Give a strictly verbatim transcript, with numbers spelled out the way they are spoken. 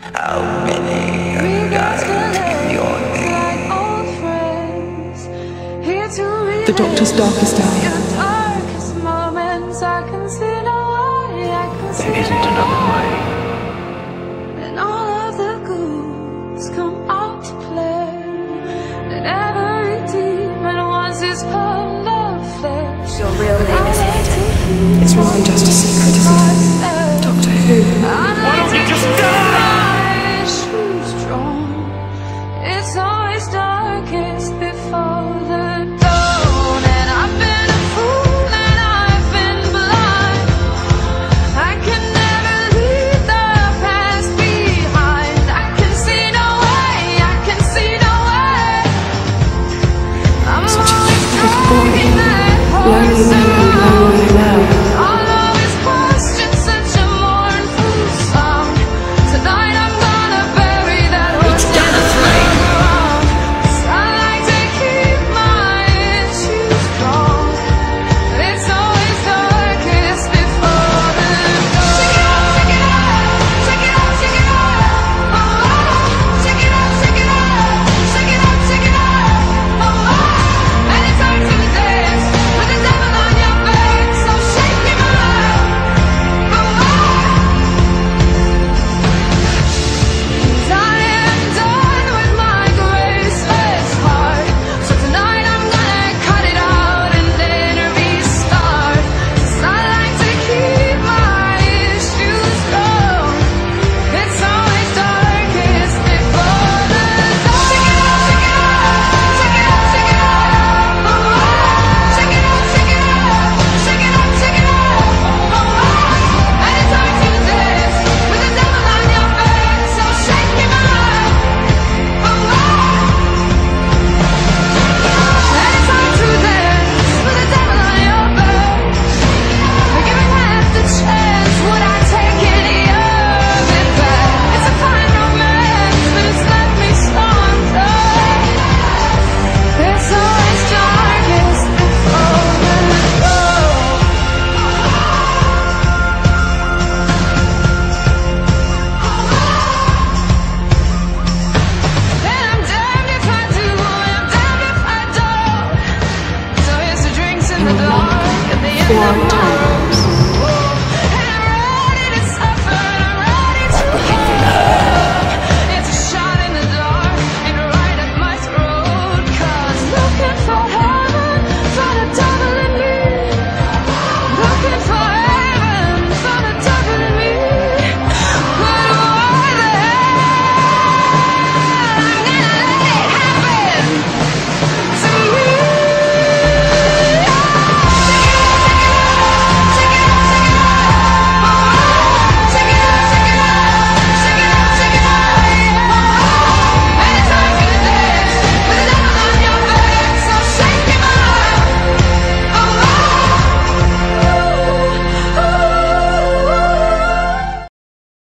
How many have died in your name? The Doctor's darkest hour. There isn't another way. And all of the ghouls come out to play. And every demon wants his pound of flesh. Your real name is hidden. It's more than just a secret, isn't it?